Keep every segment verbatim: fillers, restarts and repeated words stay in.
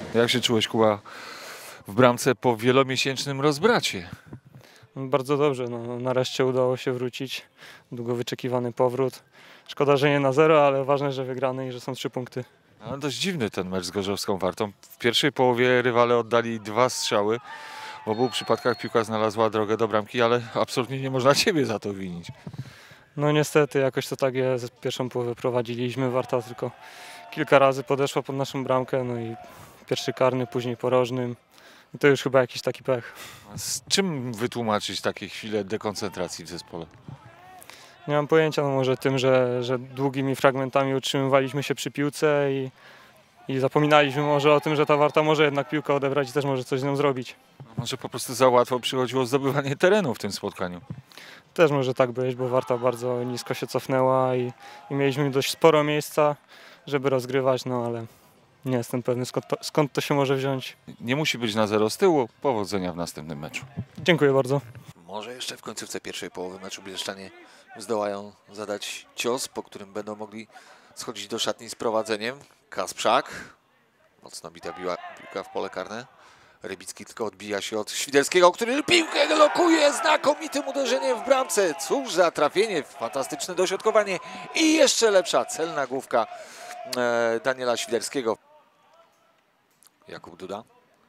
Jak się czułeś, Kuba, w bramce po wielomiesięcznym rozbracie? Bardzo dobrze, no, nareszcie udało się wrócić. Długo wyczekiwany powrót. Szkoda, że nie na zero, ale ważne, że wygrany i że są trzy punkty. No, dość dziwny ten mecz z Gorzowską Wartą. W pierwszej połowie rywale oddali dwa strzały. W obu przypadkach piłka znalazła drogę do bramki, ale absolutnie nie można ciebie za to winić. No niestety jakoś to tak jest. Pierwszą połowę prowadziliśmy, Warta tylko kilka razy podeszła pod naszą bramkę, no i pierwszy karny, później porożnym. I to już chyba jakiś taki pech. A z czym wytłumaczyć takie chwile dekoncentracji w zespole? Nie mam pojęcia, no może tym, że, że długimi fragmentami utrzymywaliśmy się przy piłce i, i zapominaliśmy może o tym, że ta Warta może jednak piłkę odebrać i też może coś z nią zrobić. Może po prostu za łatwo przychodziło zdobywanie terenu w tym spotkaniu. Też może tak być, bo Warta bardzo nisko się cofnęła i, i mieliśmy dość sporo miejsca, żeby rozgrywać, no ale nie jestem pewny, skąd, skąd to się może wziąć. Nie musi być na zero z tyłu. Powodzenia w następnym meczu. Dziękuję bardzo. Może jeszcze w końcówce pierwszej połowy meczu bielszczanie zdołają zadać cios, po którym będą mogli schodzić do szatni z prowadzeniem. Kasprzak. Mocno bita biła, piłka w pole karne. Rybicki tylko odbija się od Świderskiego, który piłkę lokuje znakomitym uderzeniem w bramce. Cóż za trafienie, fantastyczne dośrodkowanie i jeszcze lepsza celna główka e, Daniela Świderskiego. Jakub Duda.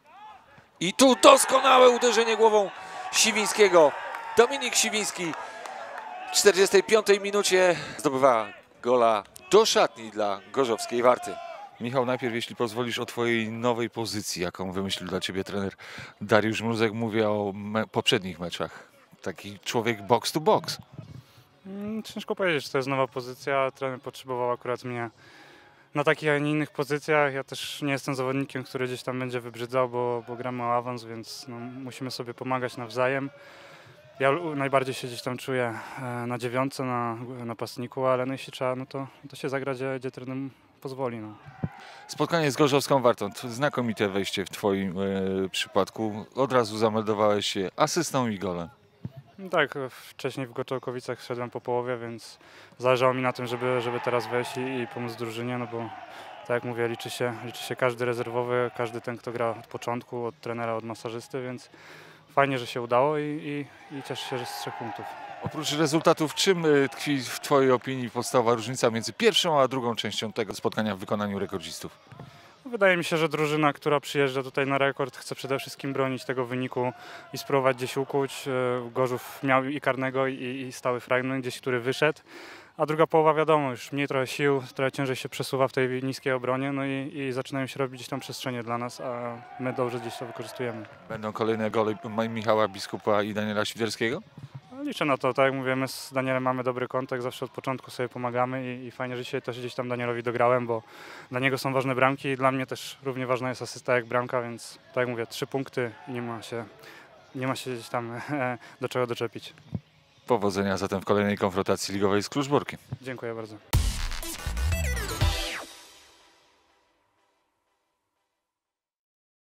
I tu doskonałe uderzenie głową Siwińskiego. Dominik Siwiński w czterdziestej piątej minucie zdobywa gola do szatni dla gorzowskiej Warty. Michał, najpierw jeśli pozwolisz o twojej nowej pozycji, jaką wymyślił dla ciebie trener Dariusz Mruzek. Mówię o me poprzednich meczach. Taki człowiek box to box. Ciężko powiedzieć, czy to jest nowa pozycja. Trener potrzebował akurat mnie na takich, a nie innych pozycjach. Ja też nie jestem zawodnikiem, który gdzieś tam będzie wybrzydzał, bo, bo gramy o awans, więc no, musimy sobie pomagać nawzajem. Ja najbardziej się gdzieś tam czuję na dziewiątce, na napastniku, ale no jeśli trzeba, no to, to się zagra, gdzie, gdzie trener pozwoli. No. Spotkanie z Gorzowską Wartą. To znakomite wejście w twoim e, przypadku. Od razu zameldowałeś się asystą i golem. No tak, wcześniej w Goczałkowicach wszedłem po połowie, więc zależało mi na tym, żeby, żeby teraz wejść i, i pomóc drużynie, no bo tak jak mówię, liczy się, liczy się każdy rezerwowy, każdy ten, kto gra od początku, od trenera, od masażysty, więc fajnie, że się udało i, i, i cieszę się, że z trzech punktów. Oprócz rezultatów, czym tkwi w twojej opinii podstawowa różnica między pierwszą a drugą częścią tego spotkania w wykonaniu rekordzistów? Wydaje mi się, że drużyna, która przyjeżdża tutaj na rekord, chce przede wszystkim bronić tego wyniku i spróbować gdzieś ukuć. Gorzów miał i karnego, i, i stały fragment gdzieś, który wyszedł. A druga połowa, wiadomo, już mniej trochę sił, trochę ciężej się przesuwa w tej niskiej obronie, no i, i zaczynają się robić gdzieś tam przestrzenie dla nas, a my dobrze gdzieś to wykorzystujemy. Będą kolejne gole Michała Biskupa i Daniela Świderskiego? No, liczę na to, tak jak mówię, my z Danielem mamy dobry kontakt, zawsze od początku sobie pomagamy i, i fajnie, że dzisiaj też gdzieś tam Danielowi dograłem, bo dla niego są ważne bramki i dla mnie też równie ważna jest asysta jak bramka, więc tak jak mówię, trzy punkty i nie ma się, nie ma się gdzieś tam do czego doczepić. Powodzenia zatem w kolejnej konfrontacji ligowej z Kluczborkiem. Dziękuję bardzo.